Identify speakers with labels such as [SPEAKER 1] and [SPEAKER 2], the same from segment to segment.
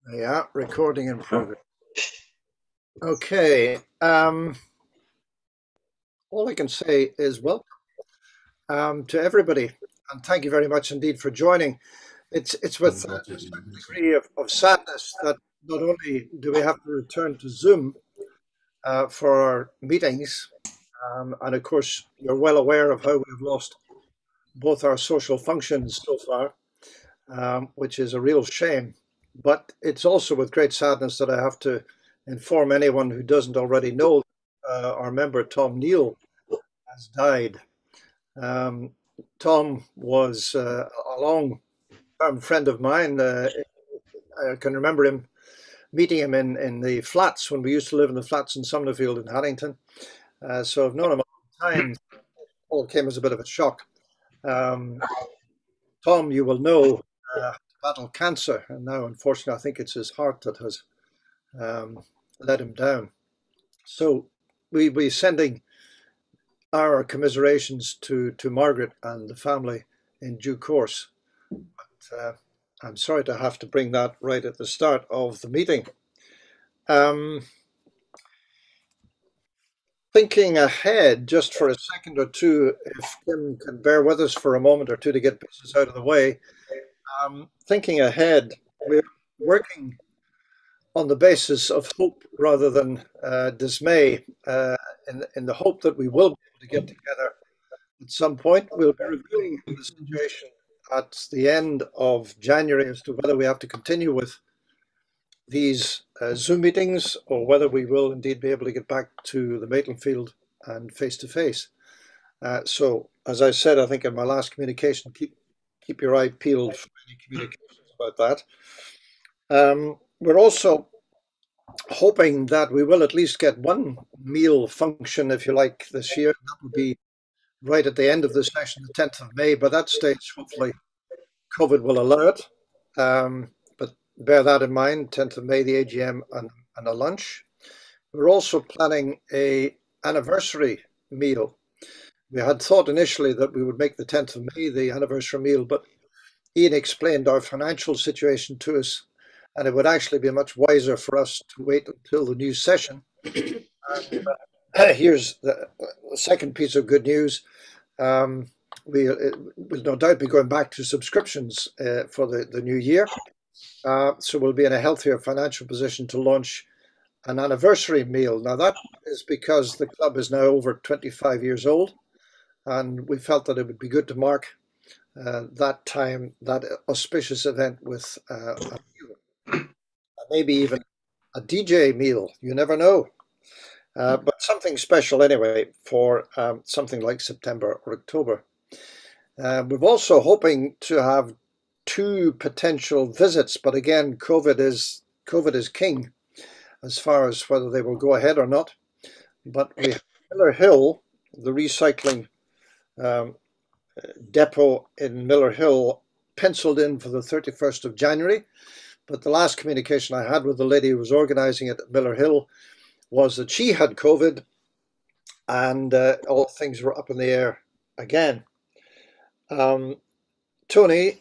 [SPEAKER 1] Yeah, recording in progress. Okay. All I can say is welcome to everybody, and thank you very much indeed for joining. It's with a certain degree of sadness that not only do we have to return to Zoom for our meetings, and of course you're well aware of how we've lost both our social functions so far, which is a real shame. But it's also with great sadness that I have to inform anyone who doesn't already know our member Tom Neal has died. Um, Tom was a long-term friend of mine. I can remember meeting him in the flats when we used to live in the flats in Summerfield in Haddington. So I've known him a long time. All came as a bit of a shock. Um, Tom, you will know, battled cancer, and now, unfortunately, I think it's his heart that has um, let him down. So we sending our commiserations to Margaret and the family in due course. But, I'm sorry to have to bring that right at the start of the meeting. Um, Thinking ahead, just for a second or two, if Kim can bear with us for a moment or two to get business out of the way. Thinking ahead, we're working on the basis of hope rather than dismay, in the hope that we will be able to get together at some point. We'll be reviewing the situation at the end of January as to whether we have to continue with these Zoom meetings or whether we will indeed be able to get back to the Maitland and face to face. So, as I said, I think in my last communication, keep your eye peeled for any communications about that. We're also hoping that we will at least get one meal function, if you like, this year. That will be right at the end of the session, the 10th of May. By that stage, hopefully, COVID will allow it. But bear that in mind, 10th of May, the AGM and a lunch. We're also planning a anniversary meal. We had thought initially that we would make the 10th of May the anniversary meal, but Ian explained our financial situation to us, and it would actually be much wiser for us to wait until the new session. Here's the second piece of good news. We will no doubt be going back to subscriptions for the new year. So we'll be in a healthier financial position to launch an anniversary meal. Now, that is because the club is now over 25 years old, and we felt that it would be good to mark that time, that auspicious event with a meal, maybe even a DJ meal. You never know. But something special anyway for something like September or October. We're also hoping to have two potential visits, but again, COVID is king as far as whether they will go ahead or not. But we have Miller Hill, the recycling um, depot in Miller Hill, penciled in for the 31st of January. But the last communication I had with the lady who was organizing it at Miller Hill was that she had COVID and all things were up in the air again. Tony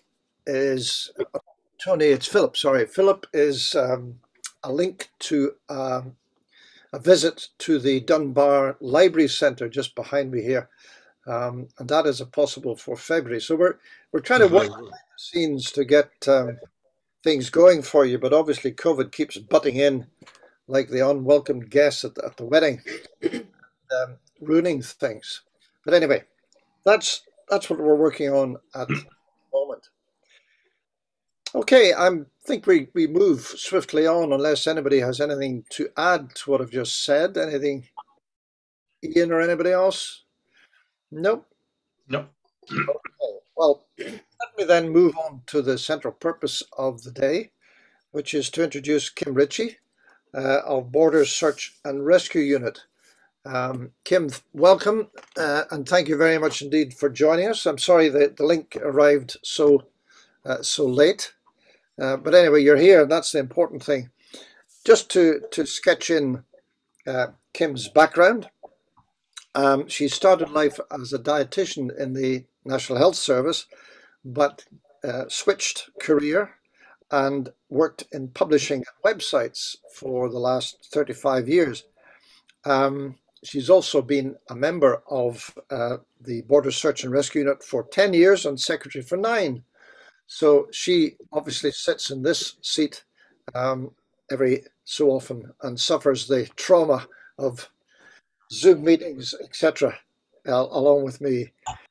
[SPEAKER 1] it's Philip, sorry. Philip is a link to a visit to the Dunbar Library Centre just behind me here. And that is a possible for February. So we're trying to work behind the scenes to get things going for you, but obviously COVID keeps butting in like the unwelcome guests at the wedding, ruining things. But anyway, that's what we're working on at the moment. Okay, I think we move swiftly on unless anybody has anything to add to what I've just said. Anything, Ian or anybody else? Nope.
[SPEAKER 2] No.
[SPEAKER 1] Okay. Well, let me then move on to the central purpose of the day, which is to introduce Kim Ritchie of Borders Search and Rescue Unit. Kim, welcome, and thank you very much indeed for joining us. I'm sorry that the link arrived so late, but anyway, you're here, and that's the important thing. Just to sketch in Kim's background, she started life as a dietitian in the National Health Service, but switched career and worked in publishing websites for the last 35 years. She's also been a member of the Border Search and Rescue Unit for 10 years and secretary for 9. So she obviously sits in this seat every so often and suffers the trauma of Zoom meetings, etc., along with me.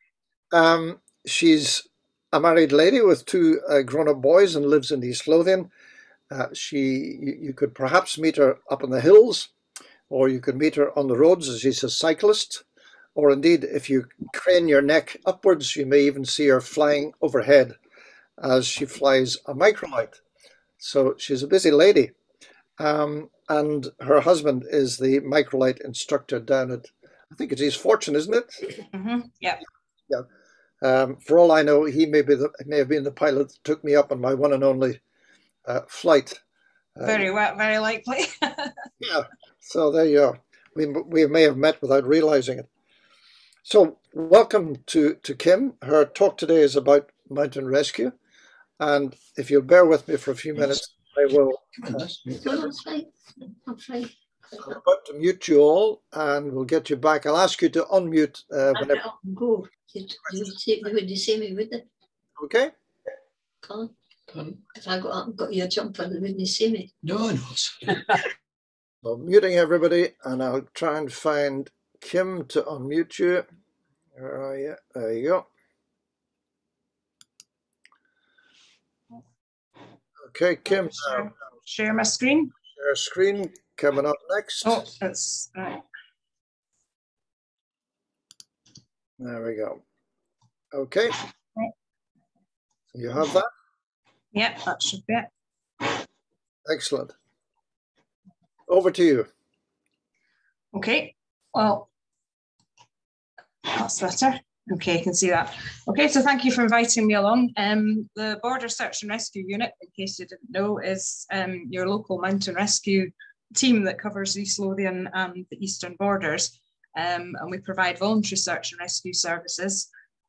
[SPEAKER 1] She's a married lady with 2 grown-up boys and lives in East Lothian. You could perhaps meet her up in the hills, or you could meet her on the roads as she's a cyclist, or indeed, if you crane your neck upwards, you may even see her flying overhead as she flies a microlight. So she's a busy lady. And her husband is the microlight instructor down at, I think it's East Fortune, isn't it?
[SPEAKER 2] Mm-hmm. Yeah.
[SPEAKER 1] Yeah. For all I know, he may have been the pilot that took me up on my one and only flight.
[SPEAKER 2] Very likely.
[SPEAKER 1] Yeah. So there you are. We may have met without realizing it. So welcome to Kim. Her talk today is about mountain rescue. And if you'll bear with me for a few minutes, I will.
[SPEAKER 3] That's fine. I'm fine.
[SPEAKER 1] I'm about to mute you all, and we'll get you back. I'll ask you to unmute whenever.
[SPEAKER 3] Go. They would say me, would they?
[SPEAKER 1] Okay.
[SPEAKER 3] Colin? If I got up and got your jumper, they wouldn't see me.
[SPEAKER 4] No.
[SPEAKER 1] So muting everybody, and I'll try and find Kim to unmute you. Where are you? There you go. Okay, Kim.
[SPEAKER 2] Share my screen.
[SPEAKER 1] Share screen. Coming up next.
[SPEAKER 2] Oh, that's right.
[SPEAKER 1] There we go. Okay. You have that?
[SPEAKER 2] Yeah, that should be it.
[SPEAKER 1] Excellent. Over to you.
[SPEAKER 2] Okay, well, that's better. Okay, I can see that. Okay, so thank you for inviting me along. The Border Search and Rescue Unit, in case you didn't know, is your local mountain rescue team that covers East Lothian and the eastern borders. And we provide voluntary search and rescue services.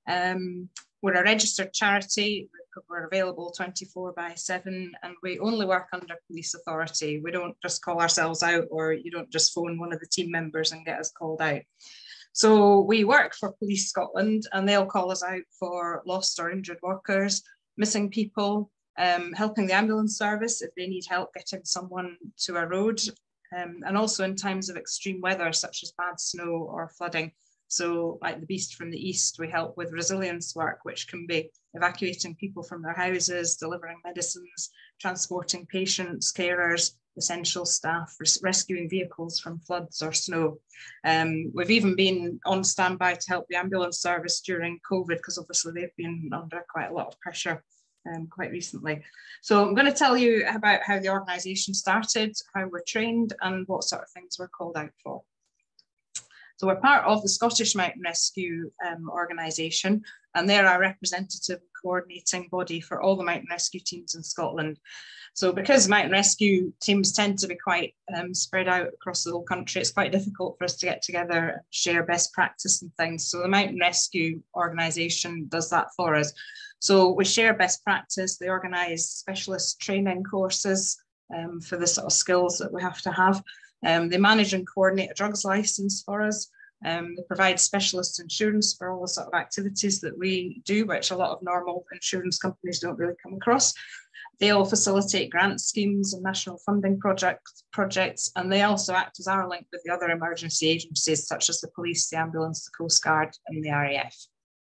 [SPEAKER 2] We're a registered charity. We're available 24/7, and we only work under police authority. We don't just call ourselves out, or you don't just phone one of the team members and get us called out. So we work for Police Scotland, and they'll call us out for lost or injured workers, missing people, helping the ambulance service if they need help getting someone to a road, and also in times of extreme weather, such as bad snow or flooding. So like the Beast from the East, we help with resilience work, which can be evacuating people from their houses, delivering medicines, transporting patients, carers, essential staff, rescuing vehicles from floods or snow. We've even been on standby to help the ambulance service during COVID, because obviously they've been under quite a lot of pressure quite recently. So I'm going to tell you about how the organisation started, how we're trained, and what sort of things we're called out for. So we're part of the Scottish Mountain Rescue organisation, and they're our representative coordinating body for all the mountain rescue teams in Scotland. So because mountain rescue teams tend to be quite spread out across the whole country, it's quite difficult for us to get together and share best practice and things. So the Mountain Rescue organisation does that for us. So we share best practice. They organise specialist training courses for the sort of skills that we have to have. They manage and coordinate a drugs licence for us. They provide specialist insurance for all the sort of activities that we do, which a lot of normal insurance companies don't really come across. They'll facilitate grant schemes and national funding projects, and they also act as our link with the other emergency agencies, such as the police, the ambulance, the Coast Guard, and the RAF.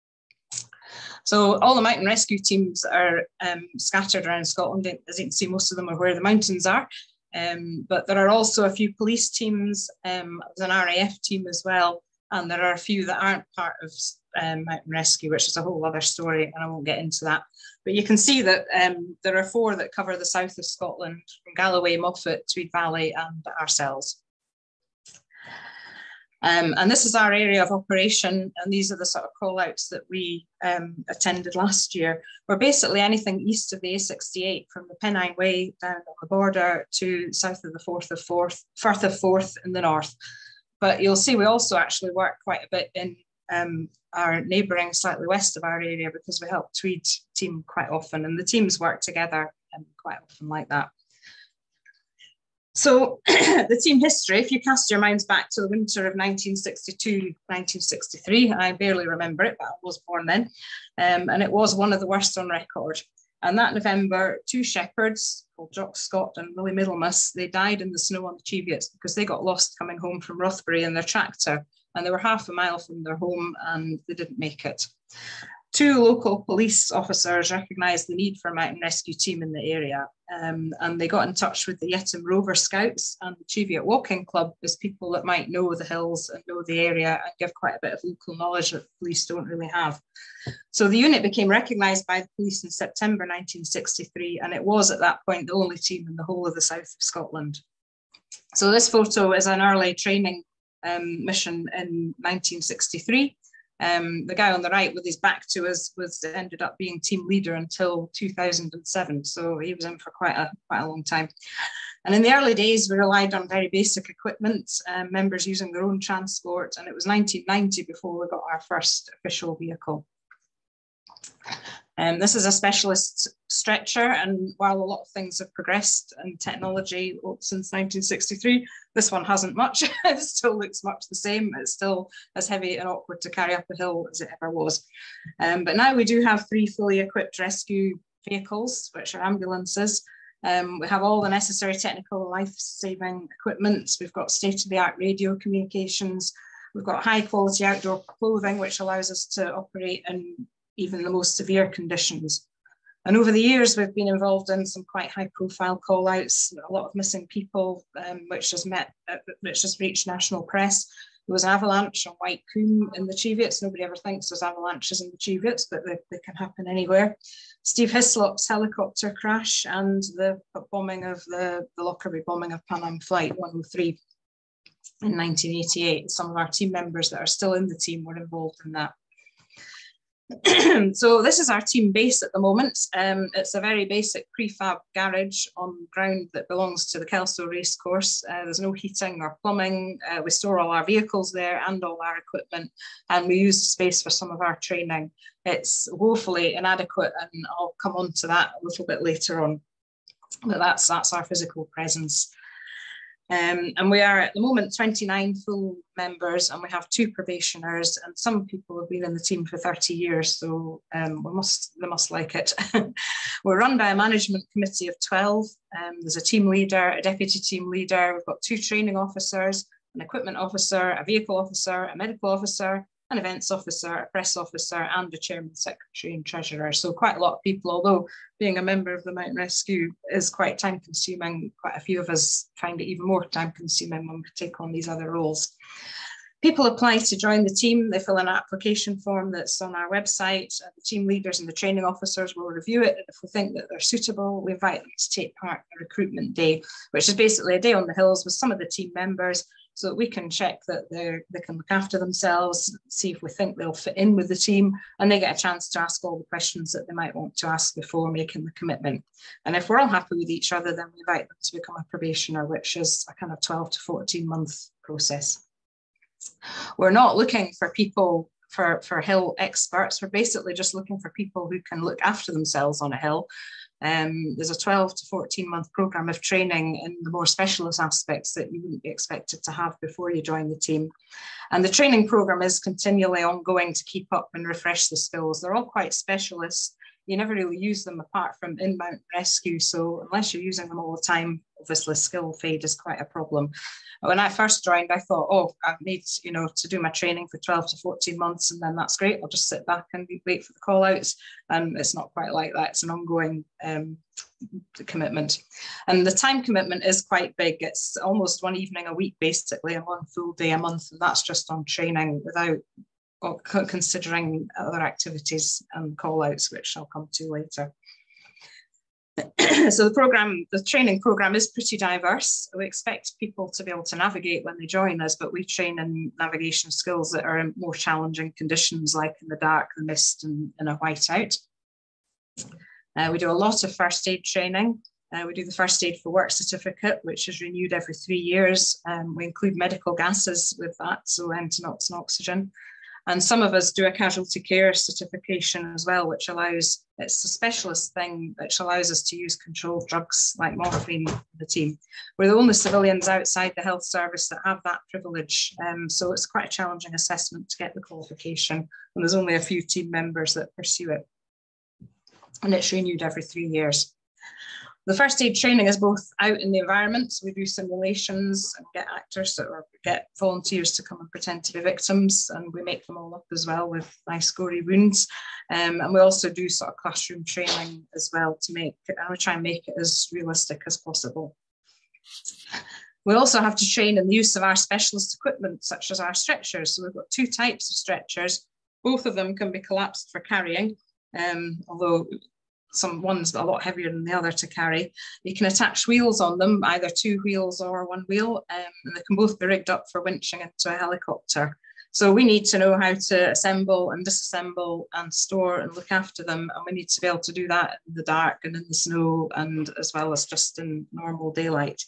[SPEAKER 2] So all the mountain rescue teams are scattered around Scotland. As you can see, most of them are where the mountains are. But there are also a few police teams, there's an RAF team as well, and there are a few that aren't part of mountain rescue, which is a whole other story, and I won't get into that. But you can see that there are 4 that cover the south of Scotland, from Galloway, Moffat, Tweed Valley, and ourselves. And this is our area of operation, and these are the sort of call-outs that we attended last year. We're basically anything east of the A68, from the Pennine Way down on the border to south of the Firth of Forth in the north. But you'll see we also actually work quite a bit in our neighbouring, slightly west of our area, because we help Tweed team quite often, and the teams work together quite often like that. So the team history, if you cast your minds back to the winter of 1962, 1963, I barely remember it, but I was born then, and it was one of the worst on record. And that November, 2 shepherds called Jock Scott and Willie Middlemas, they died in the snow on the Cheviots because they got lost coming home from Rothbury in their tractor, and they were half a mile from their home and they didn't make it. 2 local police officers recognised the need for a mountain rescue team in the area, and they got in touch with the Yetton Rover Scouts and the Cheviot Walking Club as people that might know the hills and know the area and give quite a bit of local knowledge that the police don't really have. So the unit became recognised by the police in September 1963, and it was at that point the only team in the whole of the south of Scotland. So this photo is an early training mission in 1963. The guy on the right with his back to us ended up being team leader until 2007. So he was in for quite a long time. And in the early days, we relied on very basic equipment, members using their own transport. And it was 1990 before we got our first official vehicle. This is a specialist stretcher, and while a lot of things have progressed in technology since 1963, this one hasn't much. It still looks much the same. It's still as heavy and awkward to carry up a hill as it ever was. But now we do have 3 fully equipped rescue vehicles, which are ambulances. We have all the necessary technical life-saving equipment. We've got state-of-the-art radio communications. We've got high-quality outdoor clothing, which allows us to operate in even the most severe conditions. And over the years, we've been involved in some quite high-profile call-outs, a lot of missing people, which has reached national press. There was an avalanche on White Coombe in the Cheviots. Nobody ever thinks there's avalanches in the Cheviots, but they can happen anywhere. Steve Hislop's helicopter crash and the bombing of the Lockerbie bombing of Pan Am Flight 103 in 1988. Some of our team members that are still in the team were involved in that. So this is our team base at the moment. It's a very basic prefab garage on ground that belongs to the Kelso racecourse. There's no heating or plumbing. We store all our vehicles there and all our equipment, and we use the space for some of our training. It's woefully inadequate, and I'll come on to that a little bit later on. But that's our physical presence. And we are at the moment 29 full members, and we have 2 probationers, and some people have been in the team for 30 years, so they must like it. We're run by a management committee of 12. There's a team leader, a deputy team leader. We've got 2 training officers, an equipment officer, a vehicle officer, a medical officer, an events officer, a press officer, and a chairman, secretary, and treasurer. So quite a lot of people, although being a member of the Mountain Rescue is quite time consuming, quite a few of us find it even more time consuming when we take on these other roles. People apply to join the team. They fill in an application form that's on our website. The team leaders and the training officers will review it. And if we think that they're suitable, we invite them to take part in a recruitment day, which is basically a day on the hills with some of the team members, so that we can check that they can look after themselves, see if we think they'll fit in with the team, and they get a chance to ask all the questions that they might want to ask before making the commitment. And if we're all happy with each other, then we invite them to become a probationer, which is a kind of 12 to 14 month process. We're not looking for people for hill experts. We're basically just looking for people who can look after themselves on a hill. There's a 12 to 14 month program of training in the more specialist aspects that you wouldn't be expected to have before you join the team. And the training program is continually ongoing to keep up and refresh the skills. They're all quite specialist. You never really use them apart from in mountain rescue. So unless you're using them all the time, obviously skill fade is quite a problem. When I first joined, I thought, oh, I need to do my training for 12 to 14 months, and then that's great. I'll just sit back and wait for the call outs. And it's not quite like that. It's an ongoing commitment. And the time commitment is quite big. It's almost one evening a week, basically, and one full day a month. And that's just on training without considering other activities and call outs, which I'll come to later. So the training program is pretty diverse. We expect people to be able to navigate when they join us, but we train in navigation skills that are in more challenging conditions, like in the dark, the mist, and in a whiteout. We do a lot of first aid training. We do the first aid for work certificate, which is renewed every 3 years. We include medical gases with that, so NOx and oxygen. And some of us do a casualty care certification as well, which allows, it's a specialist thing which allows us to use controlled drugs like morphine in the team. We're the only civilians outside the health service that have that privilege. So it's quite a challenging assessment to get the qualification. And there's only a few team members that pursue it. And it's renewed every 3 years. The first aid training is both out in the environment. So we do simulations and get actors or get volunteers to come and pretend to be victims, and we make them all up as well with nice gory wounds. And we also do sort of classroom training as well to make it, and we try and make it as realistic as possible. We also have to train in the use of our specialist equipment, such as our stretchers. So we've got 2 types of stretchers. Both of them can be collapsed for carrying, although one's a lot heavier than the other to carry. You can attach wheels on them, either 2 wheels or 1 wheel, and they can both be rigged up for winching into a helicopter. So we need to know how to assemble and disassemble and store and look after them, and we need to be able to do that in the dark and in the snow, and as well as just in normal daylight.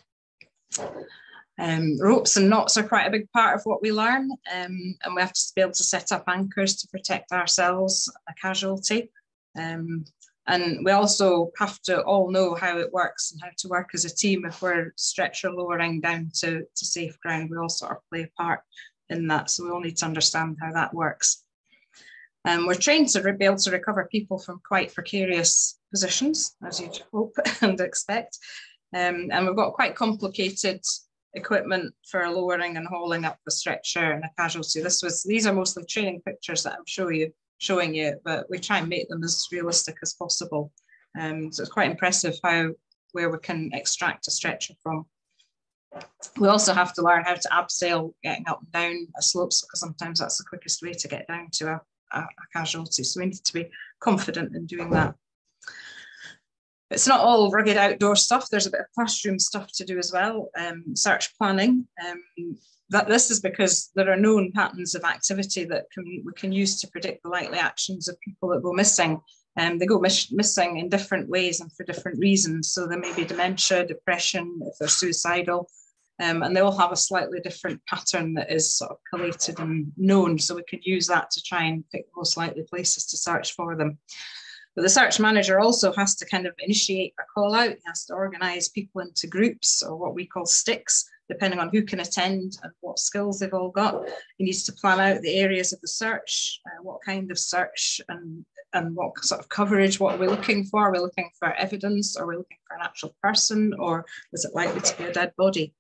[SPEAKER 2] Ropes and knots are quite a big part of what we learn, and we have to be able to set up anchors to protect ourselves, a casualty. And we also have to all know how it works and how to work as a team. If we're stretcher lowering down to safe ground, we all sort of play a part in that. So we all need to understand how that works. We're trained to be able to recover people from quite precarious positions, as you'd hope and expect. And we've got quite complicated equipment for lowering and hauling up the stretcher and a casualty. These are mostly training pictures that I'm showing you, but we try and make them as realistic as possible. So it's quite impressive where we can extract a stretcher from. We also have to learn how to abseil getting up and down slopes, because sometimes that's the quickest way to get down to a casualty. So we need to be confident in doing that. It's not all rugged outdoor stuff. There's a bit of classroom stuff to do as well. Search planning. This is because there are known patterns of activity that we can use to predict the likely actions of people that go missing. They go missing in different ways and for different reasons. So there may be dementia, depression, if they're suicidal, and they all have a slightly different pattern that is sort of collated and known. So we can use that to try and pick the most likely places to search for them. But the search manager also has to kind of initiate a call out. He has to organise people into groups, or what we call sticks, depending on who can attend and what skills they've all got. He needs to plan out the areas of the search, what kind of search and what sort of coverage, what are we looking for? Are we looking for evidence? Are we looking for an actual person, or is it likely to be a dead body?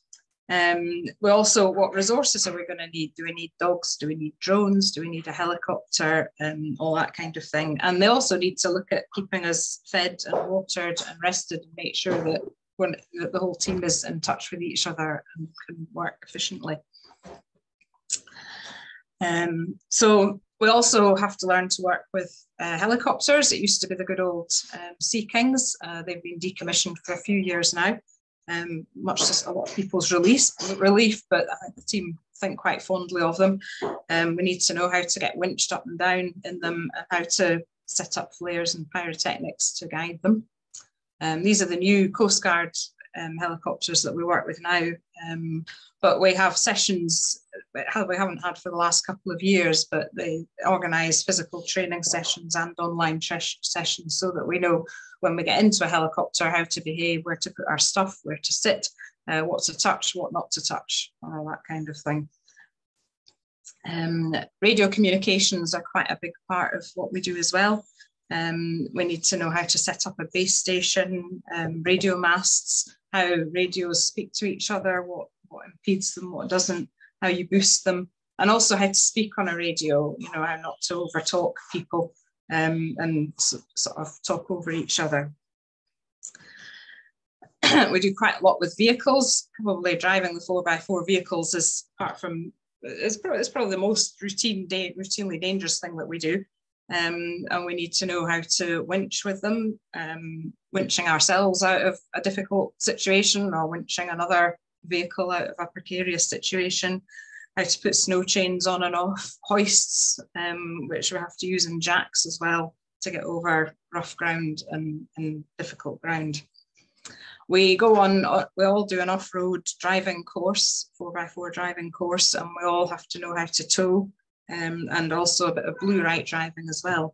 [SPEAKER 2] We also, what resources are we going to need? Do we need dogs? Do we need drones? Do we need a helicopter? All that kind of thing. And they also need to look at keeping us fed and watered and rested, and make sure that the whole team is in touch with each other and can work efficiently. So we also have to learn to work with helicopters. It used to be the good old Sea Kings. They've been decommissioned for a few years now. Much to a lot of people's relief, but I think the team think quite fondly of them. We need to know how to get winched up and down in them, and how to set up flares and pyrotechnics to guide them. These are the new Coast Guard helicopters that we work with now, but we have sessions we haven't had for the last couple of years, but they organise physical training sessions and online sessions so that we know when we get into a helicopter how to behave, where to put our stuff, where to sit, what to touch, what not to touch, all that kind of thing. Radio communications are quite a big part of what we do as well. We need to know how to set up a base station, radio masts, how radios speak to each other, what impedes them, what doesn't, how you boost them, and also how to speak on a radio, how not to overtalk people and sort of talk over each other. We do quite a lot with vehicles. Probably driving the 4x4 vehicles is it's probably the most routinely dangerous thing that we do. And we need to know how to winch with them, winching ourselves out of a difficult situation or winching another vehicle out of a precarious situation, how to put snow chains on and off, hoists, which we have to use in jacks as well to get over rough ground and difficult ground. We all do an off-road driving course, 4x4 driving course, and we all have to know how to tow and also a bit of blue right driving as well.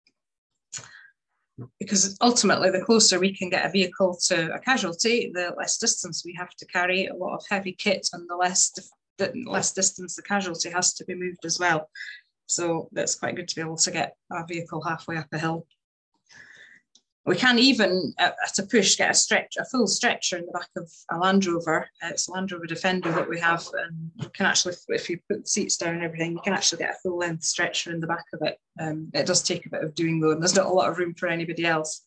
[SPEAKER 2] Because ultimately, the closer we can get a vehicle to a casualty, the less distance we have to carry, a lot of heavy kit, and the less distance the casualty has to be moved as well. So that's quite good to be able to get our vehicle halfway up a hill. We can even, at a push, get a full stretcher in the back of a Land Rover. It's a Land Rover Defender that we have, and you can actually, if you put the seats down and everything, you can actually get a full length stretcher in the back of it. It does take a bit of doing though, and there's not a lot of room for anybody else.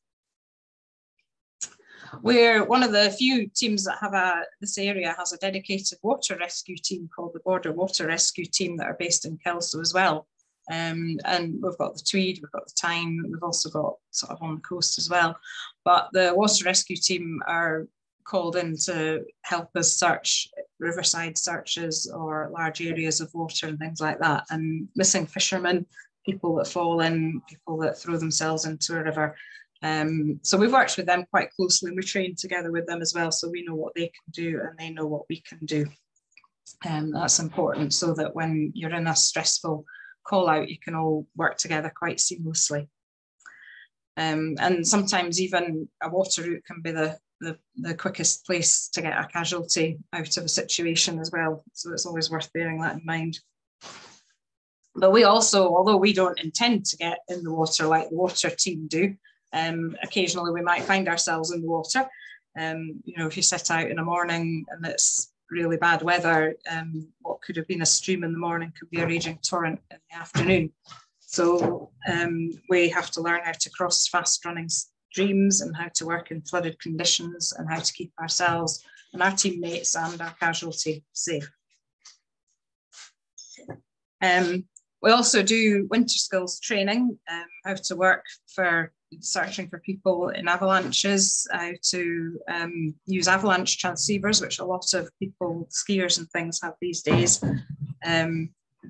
[SPEAKER 2] We're one of the few teams that have this area has a dedicated water rescue team called the Border Water Rescue Team that are based in Kelso as well. And we've got the Tweed, we've got the Tyne, we've also got sort of on the coast as well. But the water rescue team are called in to help us search riverside searches or large areas of water and things like that, and missing fishermen, people that fall in, people that throw themselves into a river. So we've worked with them quite closely, and we train together with them as well, so we know what they can do and they know what we can do. That's important, so that when you're in a stressful call out, you can all work together quite seamlessly. And sometimes even a water route can be the quickest place to get a casualty out of a situation as well. So it's always worth bearing that in mind. But we also, although we don't intend to get in the water like the water team do, occasionally we might find ourselves in the water. You know, if you set out in the morning and it's really bad weather, what could have been a stream in the morning could be a raging torrent in the afternoon. So we have to learn how to cross fast running streams and how to work in flooded conditions and how to keep ourselves and our teammates and our casualty safe. We also do winter skills training, how to work for searching for people in avalanches, how to use avalanche transceivers, which a lot of people, skiers and things, have these days, and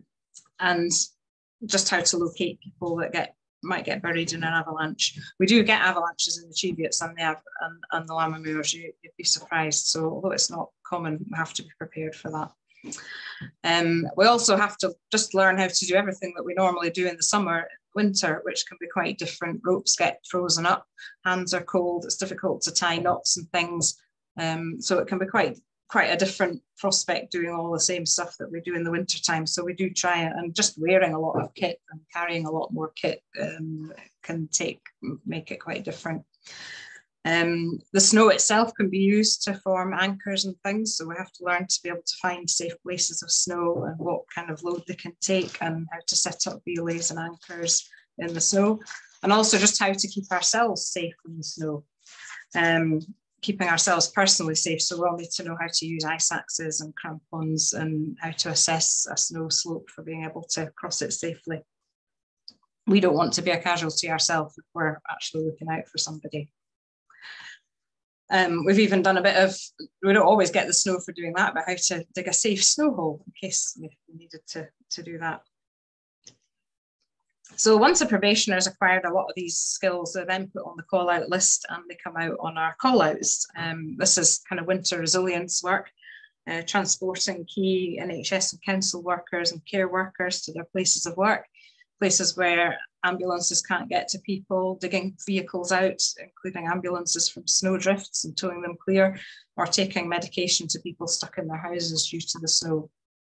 [SPEAKER 2] just how to locate people that might get buried in an avalanche. We do get avalanches in the Cheviots and the Lammermuirs, you'd be surprised. So although it's not common, we have to be prepared for that. We also have to just learn how to do everything that we normally do in the summer, winter, which can be quite different. Ropes get frozen up, hands are cold, it's difficult to tie knots and things. So it can be quite a different prospect doing all the same stuff that we do in the winter time. So we do try it, and just wearing a lot of kit and carrying a lot more kit can make it quite different. The snow itself can be used to form anchors and things, so we have to learn to be able to find safe places of snow and what kind of load they can take and how to set up relays and anchors in the snow, and also just how to keep ourselves safe in the snow, keeping ourselves personally safe. So we'll need to know how to use ice axes and crampons and how to assess a snow slope for being able to cross it safely. We don't want to be a casualty ourselves if we're actually looking out for somebody. We've even done a bit of, we don't always get the snow for doing that, but how to dig a safe snow hole in case we needed to do that. So once a probationer has acquired a lot of these skills, they're then put on the call out list and they come out on our call outs. This is kind of winter resilience work, transporting key NHS and council workers and care workers to their places of work, places where ambulances can't get to people, digging vehicles out, including ambulances from snowdrifts and towing them clear, or taking medication to people stuck in their houses due to the snow.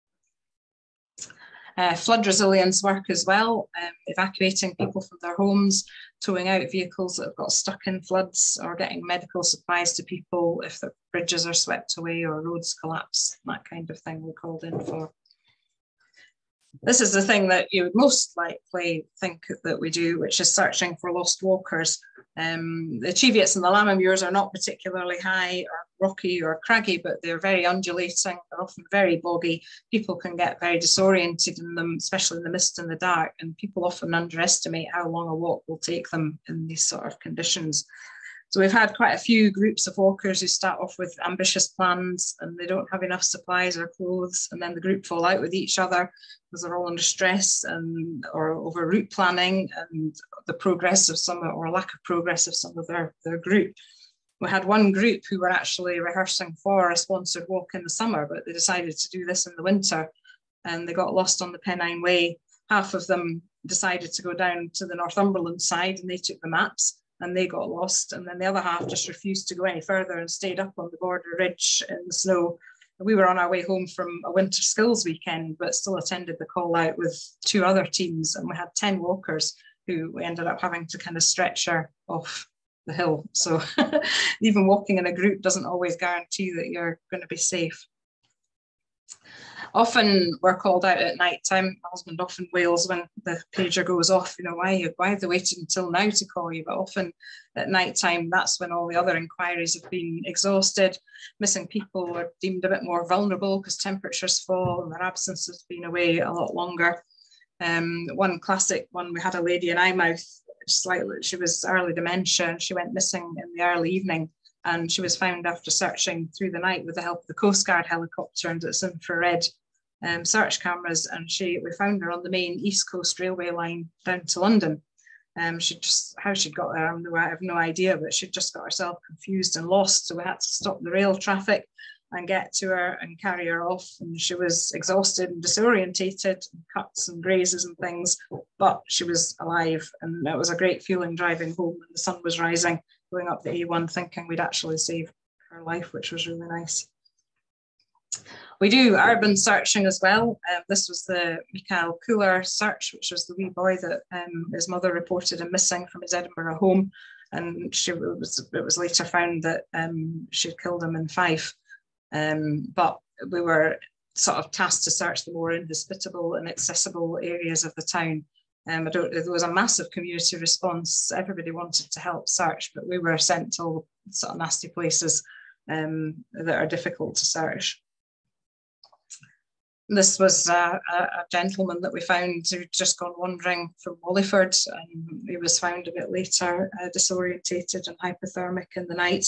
[SPEAKER 2] Flood resilience work as well, evacuating people from their homes, towing out vehicles that have got stuck in floods, or getting medical supplies to people if the bridges are swept away or roads collapse, that kind of thing we're called in for. This is the thing that you would most likely think that we do, which is searching for lost walkers. The Cheviots and the Lammermuirs are not particularly high or rocky or craggy, but they're very undulating, they're often very boggy. People can get very disoriented in them, especially in the mist and the dark, and people often underestimate how long a walk will take them in these sort of conditions. So we've had quite a few groups of walkers who start off with ambitious plans and they don't have enough supplies or clothes, and then the group fall out with each other because they're all under stress or over route planning and the progress of some, or lack of progress of some of their group. We had one group who were actually rehearsing for a sponsored walk in the summer, but they decided to do this in the winter and they got lost on the Pennine Way half of them decided to go down to the Northumberland side and they took the maps and they got lost. And then the other half just refused to go any further and stayed up on the border ridge in the snow. We were on our way home from a winter skills weekend, but still attended the call out with 2 other teams. And we had 10 walkers who we ended up having to kind of stretcher off the hill. So even walking in a group doesn't always guarantee that you're going to be safe. Often we're called out at night time. My husband often wails when the pager goes off, you know, why have they waited until now to call you? But often at night time, that's when all the other inquiries have been exhausted. Missing people are deemed a bit more vulnerable because temperatures fall and their absence has been away a lot longer. One classic one, we had a lady in Eyemouth, she was early dementia and she went missing in the early evening. And she was found after searching through the night with the help of the Coast Guard helicopter and its infrared search cameras. And we found her on the main East Coast Railway line down to London. How she'd got there, I have no idea, but she'd just got herself confused and lost. So we had to stop the rail traffic and get to her and carry her off. And she was exhausted and disorientated, and cuts and grazes and things, but she was alive. And it was a great feeling driving home when the sun was rising, going up the A1 thinking we'd actually saved her life, which was really nice. We do urban searching as well. This was the Michael Cooler search, which was the wee boy that his mother reported him missing from his Edinburgh home. And it was later found that she'd killed him in Fife. But we were sort of tasked to search the more inhospitable and accessible areas of the town. There was a massive community response. Everybody wanted to help search, but we were sent to all sort of nasty places that are difficult to search. This was a gentleman that we found who'd just gone wandering from Walliford, and he was found a bit later, disorientated and hypothermic in the night.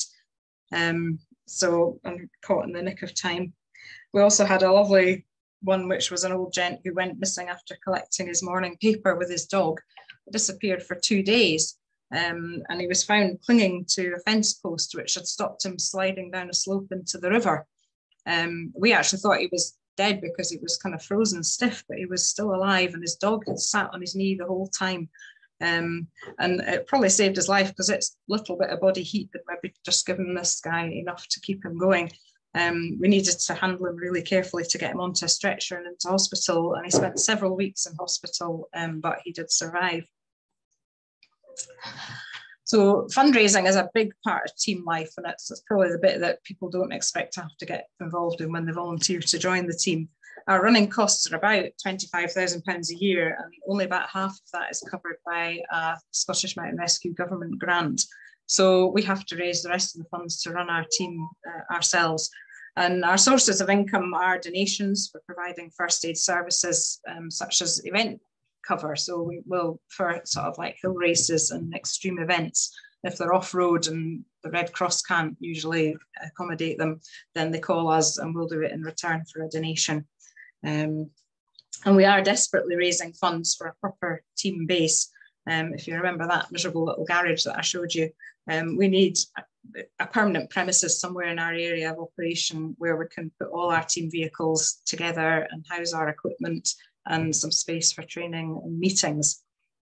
[SPEAKER 2] So I'm caught in the nick of time. We also had a lovely one, which was an old gent who went missing after collecting his morning paper with his dog. It disappeared for 2 days, and he was found clinging to a fence post which had stopped him sliding down a slope into the river. We actually thought he was dead because he was kind of frozen stiff, but he was still alive, and his dog had sat on his knee the whole time. And it probably saved his life because it's a little bit of body heat that maybe just given this guy enough to keep him going. We needed to handle him really carefully to get him onto a stretcher and into hospital, and he spent several weeks in hospital, but he did survive. So fundraising is a big part of team life, and it's probably the bit that people don't expect to have to get involved in when they volunteer to join the team. Our running costs are about £25,000 a year, and only about half of that is covered by a Scottish Mountain Rescue government grant. So we have to raise the rest of the funds to run our team ourselves. And our sources of income are donations for providing first aid services, such as event cover. So we will, for sort of like hill races and extreme events, if they're off-road and the Red Cross can't usually accommodate them, then they call us and we'll do it in return for a donation. And we are desperately raising funds for a proper team base. If you remember that miserable little garage that I showed you, we need a permanent premises somewhere in our area of operation where we can put all our team vehicles together and house our equipment, and some space for training and meetings.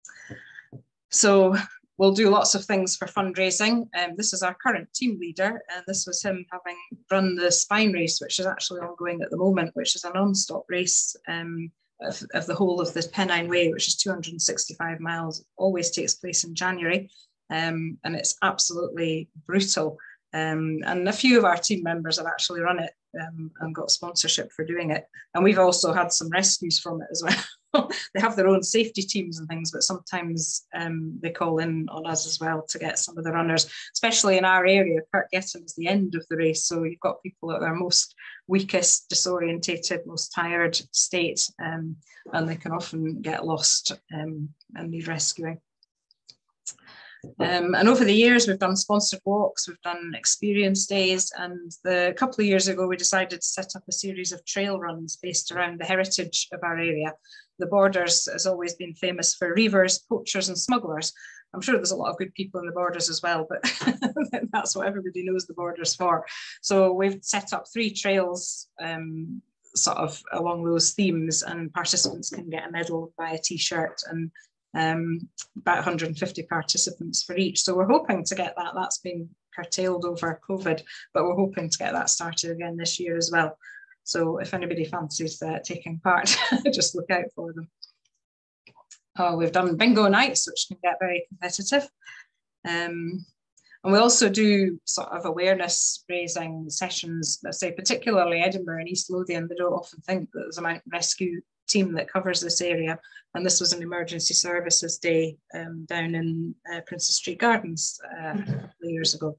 [SPEAKER 2] So we'll do lots of things for fundraising. This is our current team leader, and this was him having run the Spine race, which is actually ongoing at the moment, which is a non-stop race of the whole of the Pennine Way, which is 265 miles, always takes place in January, and it's absolutely brutal. And a few of our team members have actually run it and got sponsorship for doing it. And we've also had some rescues from it as well. They have their own safety teams and things, but sometimes they call in on us as well to get some of the runners, especially in our area. Kirkgetton is the end of the race, so you've got people at their most weakest, disorientated, most tired state, and they can often get lost and need rescuing. And over the years, we've done sponsored walks, we've done experience days, and a couple of years ago, we decided to set up a series of trail runs based around the heritage of our area. The Borders has always been famous for reavers, poachers and smugglers. I'm sure there's a lot of good people in the Borders as well, but that's what everybody knows the Borders for. So we've set up 3 trails sort of along those themes, and participants can get a medal, buy a t-shirt, and about 150 participants for each. So we're hoping to get that. That's been curtailed over COVID, but we're hoping to get that started again this year as well. So if anybody fancies taking part, just look out for them. We've done bingo nights, which can get very competitive. And we also do sort of awareness raising sessions, let's say particularly Edinburgh and East Lothian. They don't often think that there's a mountain rescue team that covers this area. And this was an emergency services day down in Princess Street Gardens a couple of years ago.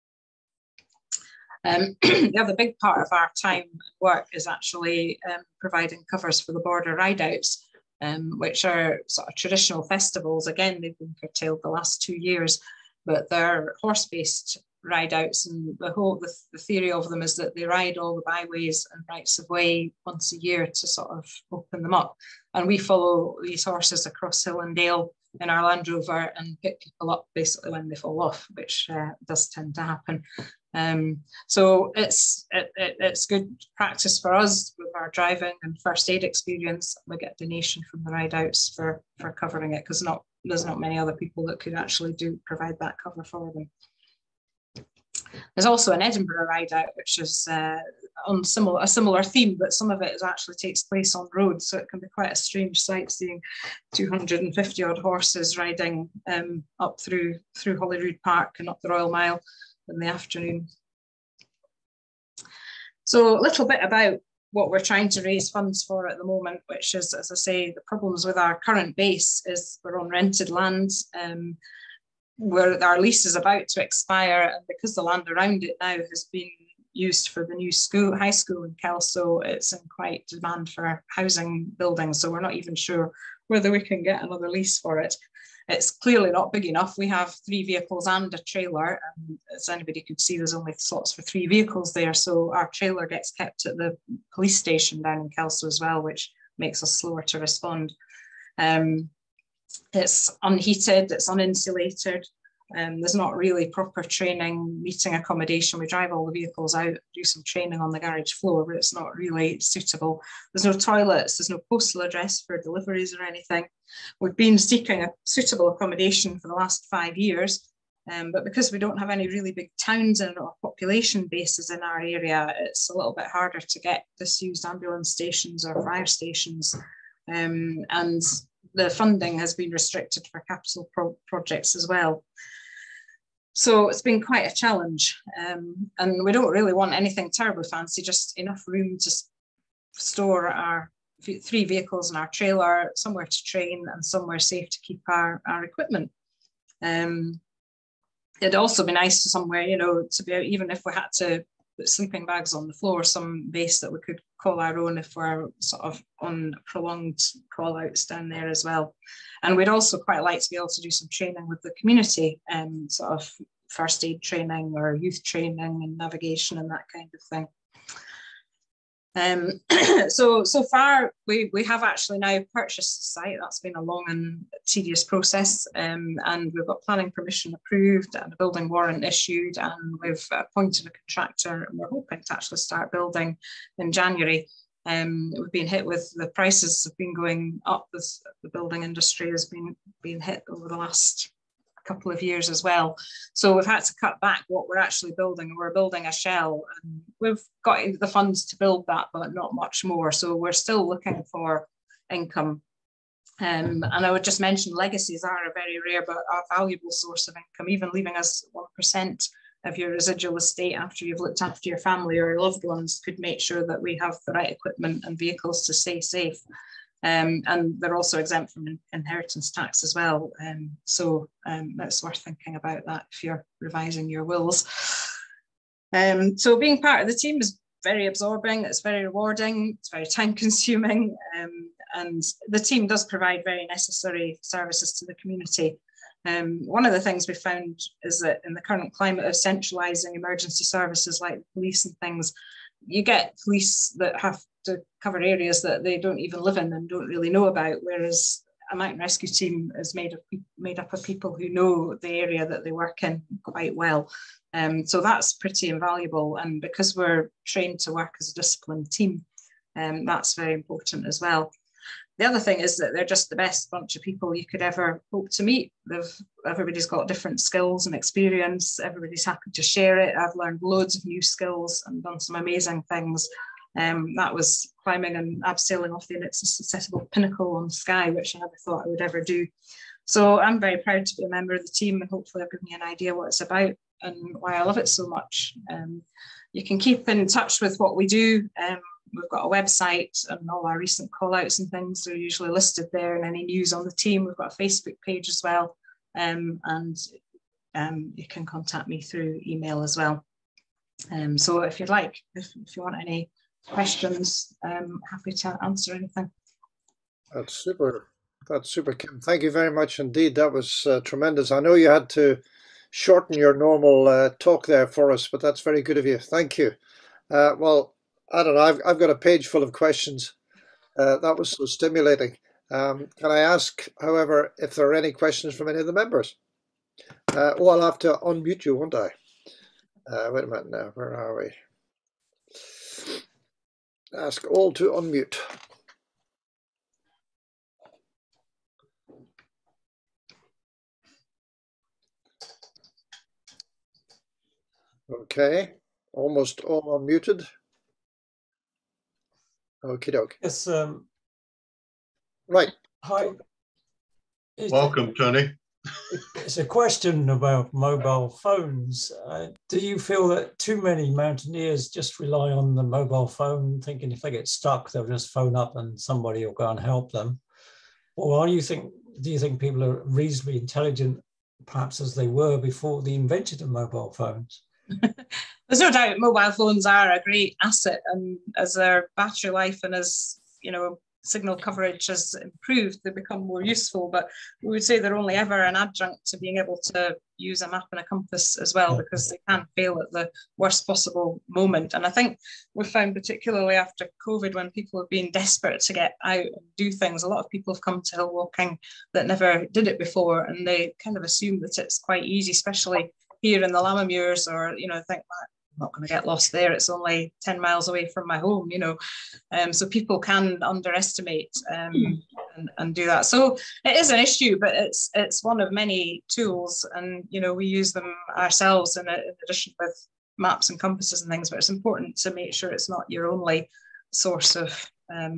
[SPEAKER 2] The other big part of our time at work is actually providing covers for the border ride-outs, which are sort of traditional festivals. Again, they've been curtailed the last 2 years, but they're horse-based ride-outs, and the theory of them is that they ride all the byways and rights of way once a year to sort of open them up. And we follow these horses across hill and dale in our Land Rover and pick people up basically when they fall off, which does tend to happen. So it's good practice for us with our driving and first aid experience. We get a donation from the ride-outs for covering it, because there's not many other people that could actually provide that cover for them. There's also an Edinburgh ride-out, which is on a similar theme, but some of it actually takes place on road, so it can be quite a strange sight seeing 250 odd horses riding up through Holyrood Park and up the Royal Mile in the afternoon. So a little bit about what we're trying to raise funds for at the moment, which is, as I say, the problems with our current base is we're on rented land, where our lease is about to expire, and because the land around it now has been used for the new high school in Kelso, it's in quite demand for housing buildings, so we're not even sure whether we can get another lease for it. It's clearly not big enough. We have 3 vehicles and a trailer, and as anybody could see, there's only slots for 3 vehicles there, so our trailer gets kept at the police station down in Kelso as well, which makes us slower to respond. It's unheated, it's uninsulated, there's not really proper training, meeting accommodation. We drive all the vehicles out, do some training on the garage floor, but it's not really suitable. There's no toilets, there's no postal address for deliveries or anything. We've been seeking a suitable accommodation for the last 5 years, but because we don't have any really big towns and population bases in our area, it's a little bit harder to get disused ambulance stations or fire stations. And the funding has been restricted for capital projects as well. So it's been quite a challenge, and we don't really want anything terribly fancy, just enough room to store our 3 vehicles and our trailer, somewhere to train and somewhere safe to keep our equipment. It'd also be nice to somewhere, you know, to be, even if we had to put sleeping bags on the floor, some base that we could call our own if we're sort of on prolonged call outs down there as well. And we'd also quite like to be able to do some training with the community, sort of first aid training or youth training and navigation and that kind of thing. So far, we have actually now purchased the site. That's been a long and tedious process, and we've got planning permission approved and a building warrant issued, and we've appointed a contractor, and we're hoping to actually start building in January. We've been hit with the prices have been going up as the building industry has been hit over the last couple of years as well. So we've had to cut back what we're actually building. We're building a shell, and we've got the funds to build that, but not much more. So we're still looking for income. And I would just mention legacies are a very rare but a valuable source of income, even leaving us 1% of your residual estate after you've looked after your family or your loved ones could make sure that we have the right equipment and vehicles to stay safe. And they're also exempt from inheritance tax as well. So it's worth thinking about that if you're revising your wills. So being part of the team is very absorbing, it's very rewarding, it's very time consuming, and the team does provide very necessary services to the community. One of the things we found is that in the current climate of centralising emergency services like the police and things, you get police that have to cover areas that they don't even live in and don't really know about, whereas a mountain rescue team is made up of people who know the area that they work in quite well. So that's pretty invaluable, and because we're trained to work as a disciplined team, That's very important as well. The other thing is that they're just the best bunch of people you could ever hope to meet. Everybody's got different skills and experience. Everybody's happy to share it. I've learned loads of new skills and done some amazing things. That was climbing and abseiling off the inaccessible pinnacle on Skye, which I never thought I would ever do. So I'm very proud to be a member of the team, and hopefully I've given you an idea what it's about and why I love it so much. You can keep in touch with what we do. We've got a website, and all our recent call outs and things are usually listed there, and any news on the team. We've got a Facebook page as well, and you can contact me through email as well. So if you'd like, if you want any questions, happy to answer anything.
[SPEAKER 1] That's super. That's super, Kim. Thank you very much indeed. That was tremendous. I know you had to shorten your normal talk there for us, but that's very good of you. Thank you. Well, I don't know. I've got a page full of questions. That was so stimulating. Can I ask, however, if there are any questions from any of the members? Oh, I'll have to unmute you, won't I? Wait a minute now. Where are we? Ask all to unmute. Okay. Almost all unmuted. Okie doke.
[SPEAKER 4] Yes.
[SPEAKER 1] Right.
[SPEAKER 4] Hi.
[SPEAKER 5] Welcome, Tony.
[SPEAKER 4] It's a question about mobile phones. Do you feel that too many mountaineers just rely on the mobile phone, thinking if they get stuck, they'll just phone up and somebody will go and help them? Or do you think people are reasonably intelligent, perhaps as they were before the invention of mobile phones?
[SPEAKER 2] There's no doubt mobile phones are a great asset, and as their battery life and as signal coverage has improved, they become more useful. But we would say they're only ever an adjunct to being able to use a map and a compass as well, because they can fail at the worst possible moment. And I think we've found, particularly after COVID, when people have been desperate to get out and do things, a lot of people have come to hill walking that never did it before, and they kind of assume that it's quite easy, especially here in the Lammermuirs, or think that I'm not going to get lost there, it's only 10 miles away from my home, so people can underestimate and do that. So it is an issue, but it's one of many tools, and we use them ourselves in addition with maps and compasses and things, but it's important to make sure it's not your only source of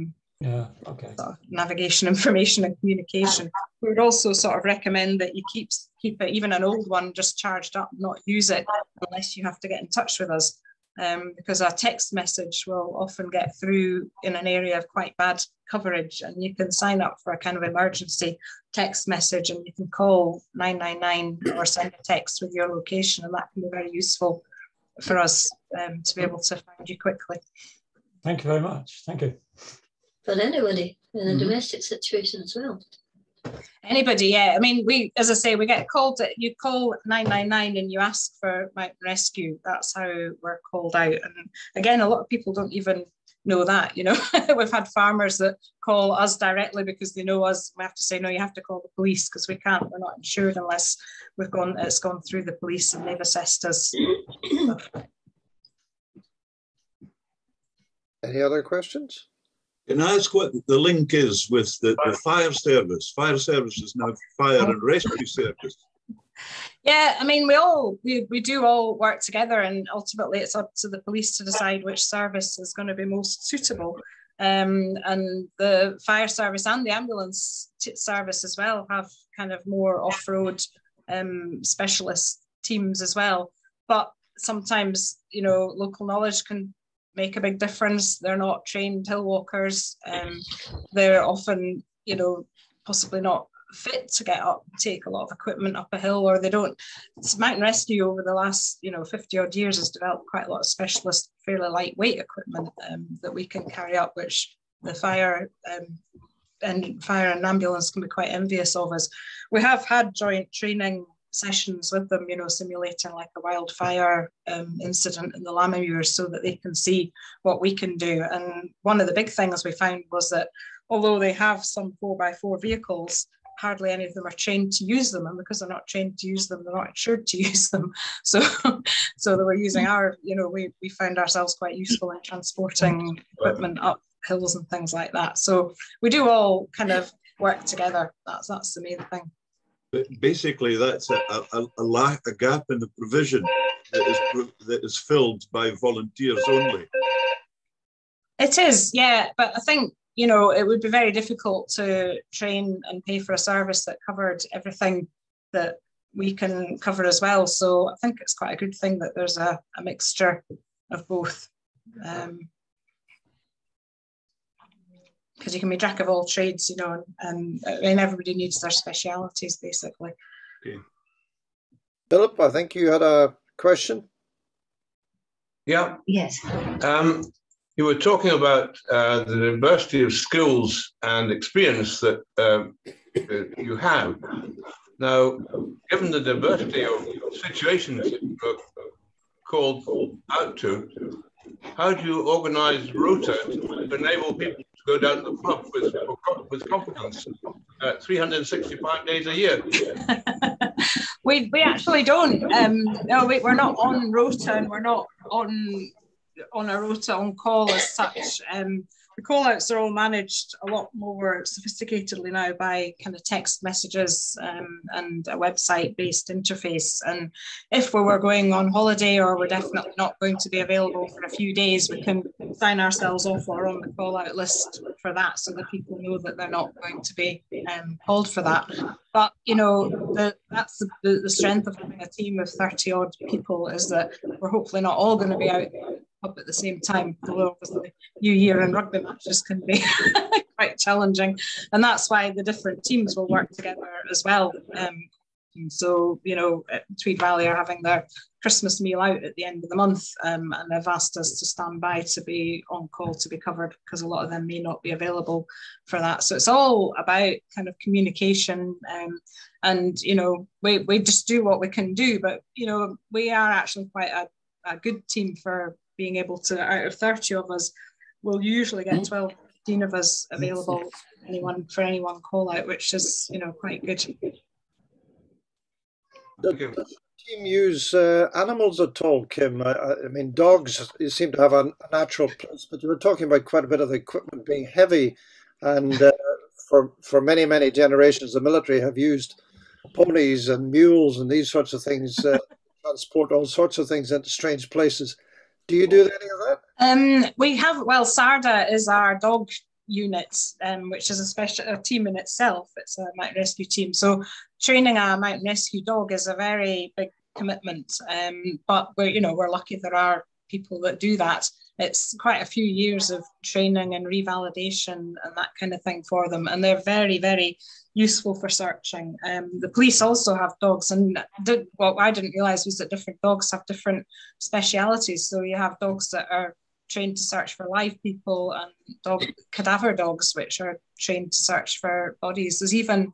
[SPEAKER 2] sort of navigation, information and communication. We would also sort of recommend that you keep it, even an old one, just charged up, not use it unless you have to get in touch with us, because our text message will often get through in an area of quite bad coverage, and you can sign up for a kind of emergency text message, and you can call 999 or send a text with your location, and that can be very useful for us to be able to find you quickly.
[SPEAKER 4] Thank you very much. Thank you.
[SPEAKER 3] For anybody in a domestic situation as well.
[SPEAKER 2] Anybody, yeah. I mean, as I say, we get called. You call 999 and you ask for mountain rescue. That's how we're called out. And again, a lot of people don't even know that. We've had farmers that call us directly because they know us. We have to say, no, you have to call the police, because we can't. We're not insured unless it's gone through the police and they've assessed us.
[SPEAKER 1] Any other questions?
[SPEAKER 5] Can I ask what the link is with the fire service? Fire service is now fire and rescue service.
[SPEAKER 2] Yeah, I mean, we do all work together, and ultimately it's up to the police to decide which service is going to be most suitable. And the fire service and the ambulance service as well have kind of more off-road specialist teams as well. But sometimes, local knowledge can make a big difference. They're not trained hill walkers. They're often, possibly not fit to get up, take a lot of equipment up a hill, or they don't. Mountain rescue over the last 50 odd years has developed quite a lot of specialist, fairly lightweight equipment that we can carry up, which the fire and ambulance can be quite envious of us. We have had joint training sessions with them, simulating like a wildfire incident in the Lammermuirs, so that they can see what we can do. And one of the big things we found was that although they have some 4x4 vehicles, hardly any of them are trained to use them, and because they're not trained to use them, they're not insured to use them. So they were using we found ourselves quite useful in transporting equipment up hills and things like that. So we do all kind of work together. That's the main thing.
[SPEAKER 5] But basically, that's a gap in the provision that is filled by volunteers only.
[SPEAKER 2] It is, yeah, but I think, you know, it would be very difficult to train and pay for a service that covered everything that we can cover as well. So I think it's quite a good thing that there's a mixture of both. Because you can be jack of all trades, you know, and everybody needs their specialities, basically.
[SPEAKER 5] Okay.
[SPEAKER 1] Philip, I think you had a question.
[SPEAKER 6] Yeah.
[SPEAKER 3] Yes.
[SPEAKER 6] You were talking about the diversity of skills and experience that you have. Now, given the diversity of situations that you're called out to, how do you organize rota to enable people to go down to the pub with confidence 365 days a year?
[SPEAKER 2] We actually don't. No, we're not on rota, and we're not on a rota on call as such. The call outs are all managed a lot more sophisticatedly now by kind of text messages and a website based interface. And if we were going on holiday or we're definitely not going to be available for a few days, we can sign ourselves off or on the call out list for that, so that people know that they're not going to be called for that. But, you know, that's the strength of having a team of 30 odd people, is that we're hopefully not all going to be out up at the same time, although obviously New Year and rugby matches can be quite challenging, and that's why the different teams will work together as well. So, you know, Tweed Valley are having their Christmas meal out at the end of the month, and they've asked us to stand by to be on call to be covered, because a lot of them may not be available for that. So it's all about kind of communication, and, you know, we just do what we can do. But, you know, we are actually quite a good team for being able to, out of 30 of us, we'll usually get 12, 15 of us available for any one call out, which is, you know, quite good.
[SPEAKER 1] Does the team use animals at all, Kim? I mean, dogs seem to have a natural place, but you were talking about quite a bit of the equipment being heavy, and for many, many generations, the military have used ponies and mules and these sorts of things, transport all sorts of things into strange places. Do you do any of
[SPEAKER 2] that? We have, well, SARDA is our dog unit, which is a team in itself. It's a mountain rescue team. So training a mountain rescue dog is a very big commitment. But we're lucky there are people that do that. It's quite a few years of training and revalidation and that kind of thing for them. And they're very, very useful for searching. The police also have dogs, and what I didn't realise was that different dogs have different specialities. So you have dogs that are trained to search for live people, and cadaver dogs, which are trained to search for bodies. There's even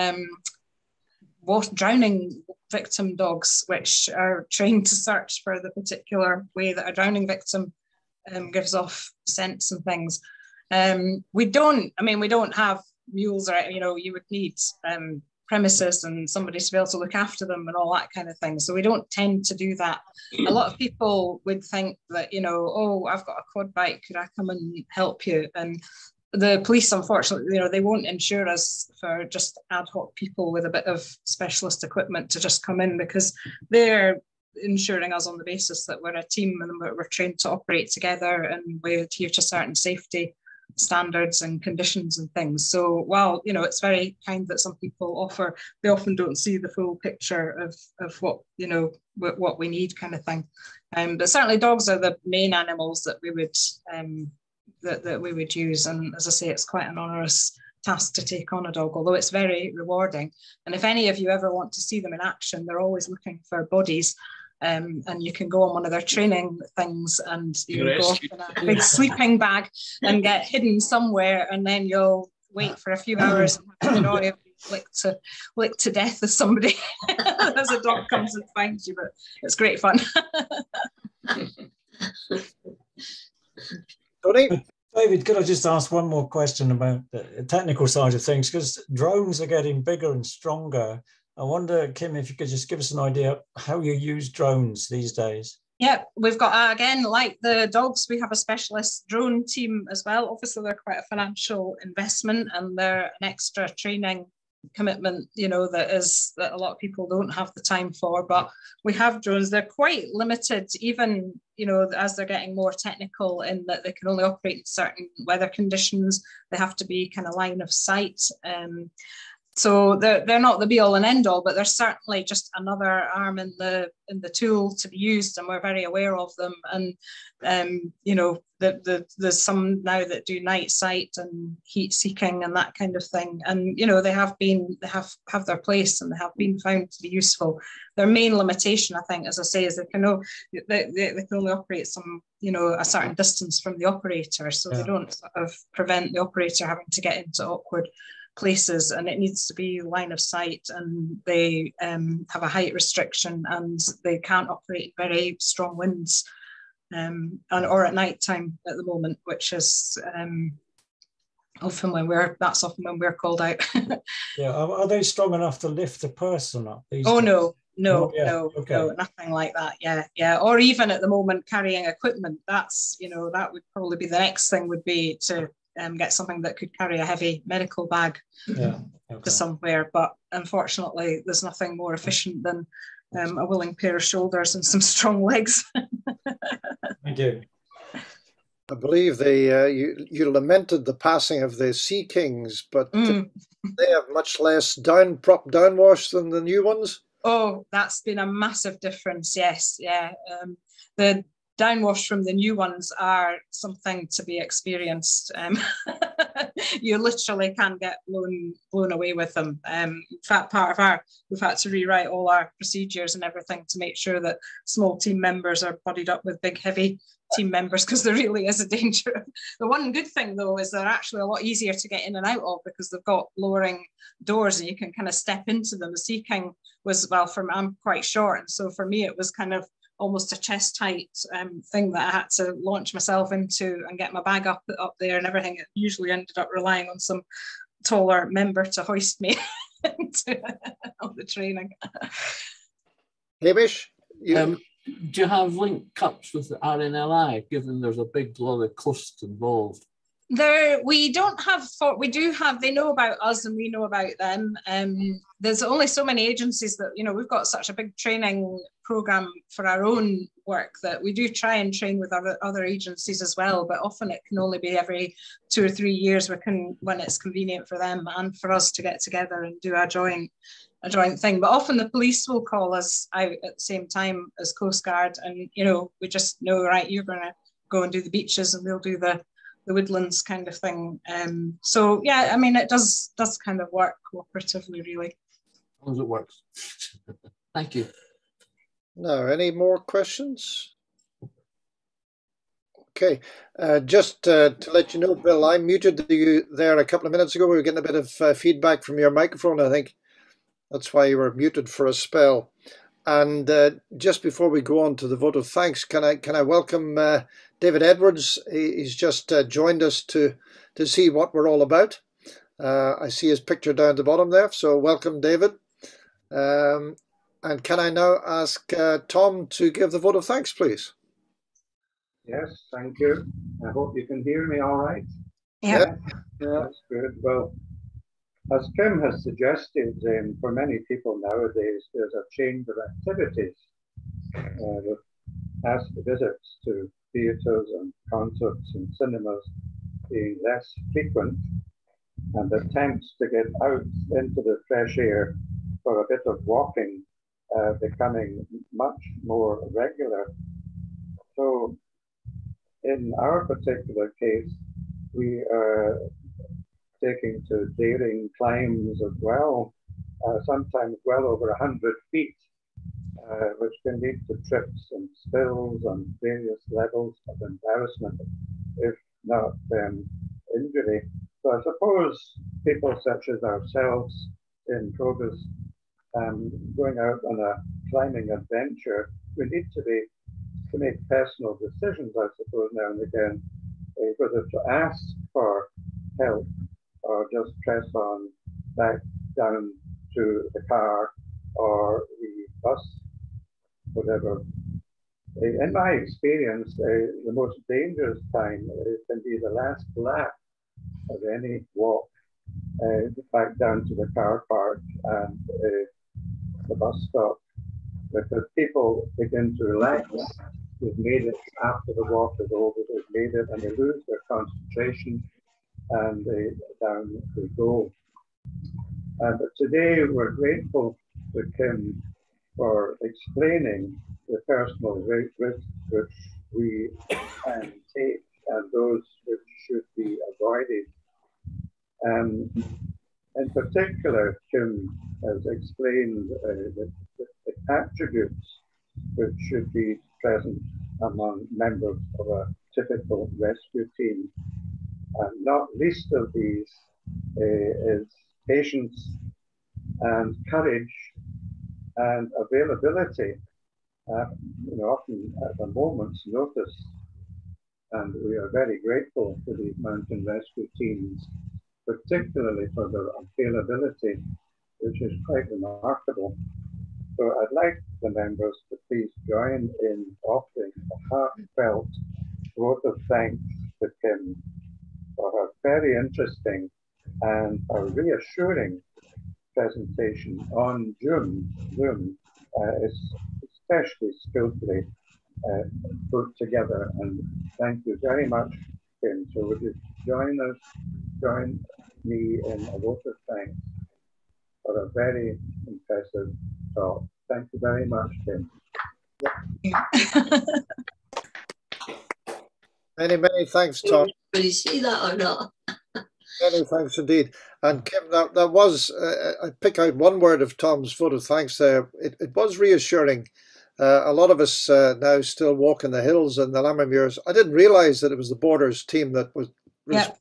[SPEAKER 2] drowning victim dogs, which are trained to search for the particular way that a drowning victim gives off scents and things. We don't have mules, or, you know, you would need premises and somebody to be able to look after them and all that kind of thing. So we don't tend to do that. A lot of people would think that, you know, oh, I've got a quad bike, could I come and help you? And the police, unfortunately, you know, they won't insure us for just ad hoc people with a bit of specialist equipment to just come in, because they're insuring us on the basis that we're a team and we're trained to operate together and we adhere to certain safety standards and conditions and things. So while, you know, it's very kind that some people offer, they often don't see the full picture of what, you know, what we need, kind of thing. But certainly dogs are the main animals that we would that we would use. And as I say, it's quite an onerous task to take on a dog, although it's very rewarding. And if any of you ever want to see them in action, they're always looking for bodies. And you can go on one of their training things, and you go off in a big sleeping bag and get hidden somewhere, and then you'll wait for a few hours and the joy of being licked to death as somebody as a dog comes and finds you. But it's great fun.
[SPEAKER 1] Tony?
[SPEAKER 4] David, could I just ask one more question about the technical side of things? Because drones are getting bigger and stronger. I wonder, Kim, if you could just give us an idea how you use drones these days.
[SPEAKER 2] Yeah, we've got, again, like the dogs, we have a specialist drone team as well. Obviously, they're quite a financial investment and they're an extra training commitment, you know, that a lot of people don't have the time for. But we have drones. They're quite limited, even, you know, as they're getting more technical, in that they can only operate in certain weather conditions. They have to be kind of line of sight. So they're not the be all and end all, but they're certainly just another arm in the tool to be used, and we're very aware of them. And you know, there's some now that do night sight and heat seeking and that kind of thing. And you know, they have their place and they have been found to be useful. Their main limitation, I think, as I say, is they can only operate some, you know, a certain distance from the operator, so they don't sort of prevent the operator having to get into awkward places, and it needs to be line of sight, and they have a height restriction, and they can't operate very strong winds or at night time at the moment, which is often when we're called out.
[SPEAKER 4] Yeah, are they strong enough to lift a person up?
[SPEAKER 2] Oh, no. No,
[SPEAKER 4] okay.
[SPEAKER 2] no, nothing like that. Yeah. Or even at the moment carrying equipment. That's, you know, that would probably be the next thing, would be to get something that could carry a heavy medical bag to somewhere. But unfortunately, there's nothing more efficient than a willing pair of shoulders and some strong legs.
[SPEAKER 4] Thank you.
[SPEAKER 1] I believe you lamented the passing of the Sea Kings, but they have much less prop downwash than the new ones.
[SPEAKER 2] Oh, that's been a massive difference. Yes, yeah. The downwash from the new ones are something to be experienced. You literally can get blown away with them. In fact, we've had to rewrite all our procedures and everything to make sure that small team members are buddied up with big, heavy team members, because there really is a danger. The one good thing, though, is they're actually a lot easier to get in and out of, because they've got lowering doors and you can kind of step into them. The Sea King was, well, I'm quite short, and so for me it was kind of almost a chest height thing that I had to launch myself into and get my bag up there and everything. It usually ended up relying on some taller member to hoist me into the training.
[SPEAKER 1] Hamish,
[SPEAKER 7] do you have link cups with the RNLI, given there's a big lot of cost involved?
[SPEAKER 2] We do have, they know about us and we know about them. There's only so many agencies that, you know, we've got such a big training program for our own work that we do try and train with other agencies as well, but often it can only be every 2 or 3 years when it's convenient for them and for us to get together and do a joint thing. But often the police will call us out at the same time as Coast Guard, and you know, we just know, right, you're going to go and do the beaches and we'll do the woodlands kind of thing. So yeah, I mean, it does kind of work cooperatively, really.
[SPEAKER 7] As long as it works. Thank you.
[SPEAKER 1] Now, any more questions? Okay, just to let you know, Bill, I muted you there a couple of minutes ago. We were getting a bit of feedback from your microphone, I think. That's why you were muted for a spell. And just before we go on to the vote of thanks, can I welcome David Edwards? He's just joined us to see what we're all about. I see his picture down at the bottom there, so welcome, David. And can I now ask Tom to give the vote of thanks, please?
[SPEAKER 8] Yes, thank you. I hope you can hear me all right.
[SPEAKER 2] Yeah.
[SPEAKER 8] That's good. Well, as Kim has suggested, for many people nowadays, there's a change of activities with visits to theatres and concerts and cinemas being less frequent, and attempts to get out into the fresh air for a bit of walking becoming much more regular. So in our particular case, we are taking to daring climbs as well, sometimes well over 100 feet, which can lead to trips and spills and various levels of embarrassment, if not injury. So I suppose people such as ourselves in Progress, going out on a climbing adventure, we need to make personal decisions, I suppose, now and again, whether to ask for help or just press on back down to the car or the bus, whatever In my experience, the most dangerous time can be the last lap of any walk back down to the car park and the bus stop, because people begin to relax. They've made it after the walk is over, they've made it, and they lose their concentration, and down they go. But today we're grateful to Kim for explaining the personal risks which we can take and those which should be avoided. In particular, Kim has explained the attributes which should be present among members of a typical rescue team. And not least of these is patience and courage and availability, often at a moment's notice. And we are very grateful to these mountain rescue teams, particularly for their availability, which is quite remarkable. So I'd like the members to please join in offering a heartfelt vote of thanks to Kim for her very interesting and a reassuring presentation on Zoom, is especially skillfully put together. And thank you very much, Kim. So would you join me in a vote of thanks for a very impressive talk. Thank you very much, Kim.
[SPEAKER 1] Many thanks, Tom.
[SPEAKER 3] Will you see that or not?
[SPEAKER 1] Many thanks indeed. And Kim, that was, I pick out one word of Tom's vote of thanks there. It was reassuring. A lot of us now still walk in the hills and the Lammermuirs. I didn't realize that it was the Borders team that was.
[SPEAKER 2] Yeah.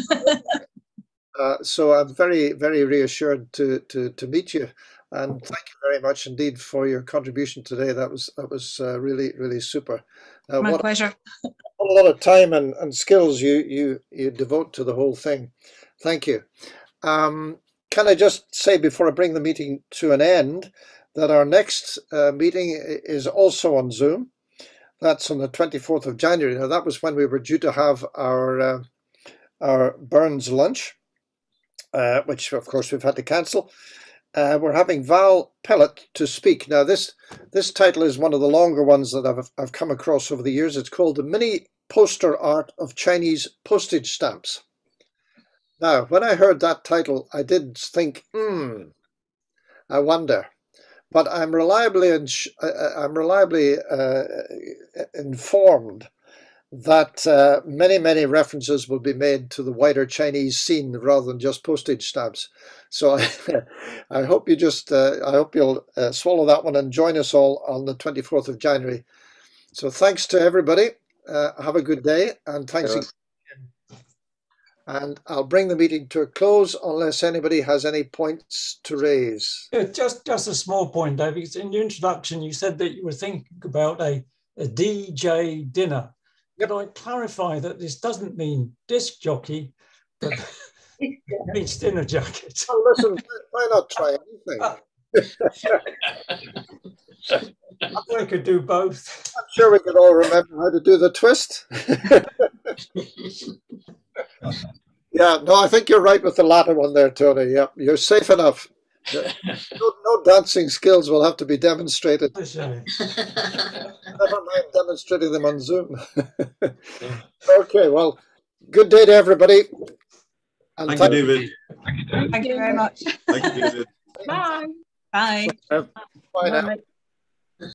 [SPEAKER 1] So I'm very reassured to meet you, and thank you very much indeed for your contribution today. That was really super.
[SPEAKER 2] My pleasure.
[SPEAKER 1] What a lot of time and skills you devote to the whole thing. Thank you. Can I just say before I bring the meeting to an end that our next meeting is also on Zoom. That's on the 24th of January. Now that was when we were due to have our Burns lunch, which of course we've had to cancel. We're having Val Pellet to speak. Now this title is one of the longer ones that I've come across over the years. It's called The Mini Poster Art of Chinese Postage Stamps. Now, when I heard that title, I did think, I wonder. But I'm reliably informed that many references will be made to the wider Chinese scene rather than just postage stamps. So I hope you I hope you'll swallow that one and join us all on the 24th of January. So thanks to everybody. Have a good day, and thanks again. And I'll bring the meeting to a close unless anybody has any points to raise.
[SPEAKER 4] Yeah, just a small point, David. In your introduction, you said that you were thinking about a DJ dinner. Could I clarify that this doesn't mean disc jockey, but it means dinner jacket?
[SPEAKER 1] Well, listen, why not try anything?
[SPEAKER 4] I could do both.
[SPEAKER 1] I'm sure we could all remember how to do the twist. Yeah, no, I think you're right with the latter one there, Tony. Yeah, you're safe enough. No dancing skills will have to be demonstrated. Never mind demonstrating them on Zoom. Okay, well, good day to everybody. And
[SPEAKER 5] thank you, David.
[SPEAKER 2] Thank you very much.
[SPEAKER 5] Thank you, David.
[SPEAKER 2] Bye. Bye.
[SPEAKER 1] Bye now.